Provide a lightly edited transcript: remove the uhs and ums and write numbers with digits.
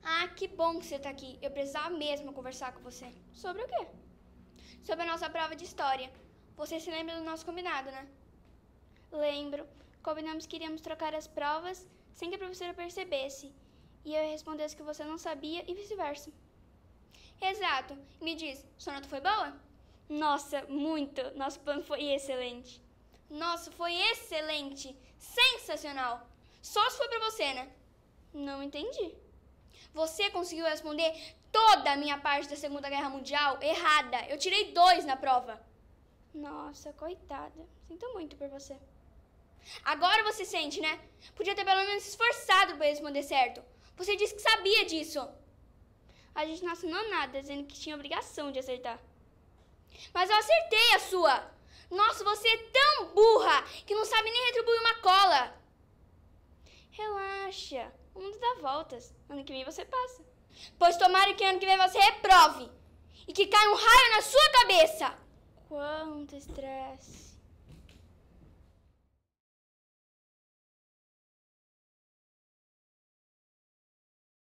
Ah, que bom que você tá aqui. Eu precisava mesmo conversar com você. Sobre o quê? Sobre a nossa prova de história. Você se lembra do nosso combinado, né? Lembro. Combinamos que iríamos trocar as provas sem que a professora percebesse. E eu respondesse que você não sabia e vice-versa. Exato. Me diz, sua nota foi boa? Nossa, muito. Nosso plano foi excelente. Nossa, foi excelente. Sensacional. Só se foi pra você, né? Não entendi. Você conseguiu responder toda a minha parte da Segunda Guerra Mundial errada. Eu tirei 2 na prova. Nossa, coitada. Sinto muito por você. Agora você sente, né? Podia ter pelo menos se esforçado para responder certo. Você disse que sabia disso. A gente não assinou nada dizendo que tinha obrigação de acertar. Mas eu acertei a sua. Nossa, você é tão burra que não sabe nem retribuir uma cola. Relaxa. O mundo dá voltas. Ano que vem você passa. Pois tomara que ano que vem você reprove. E que caia um raio na sua cabeça. Quanto estresse.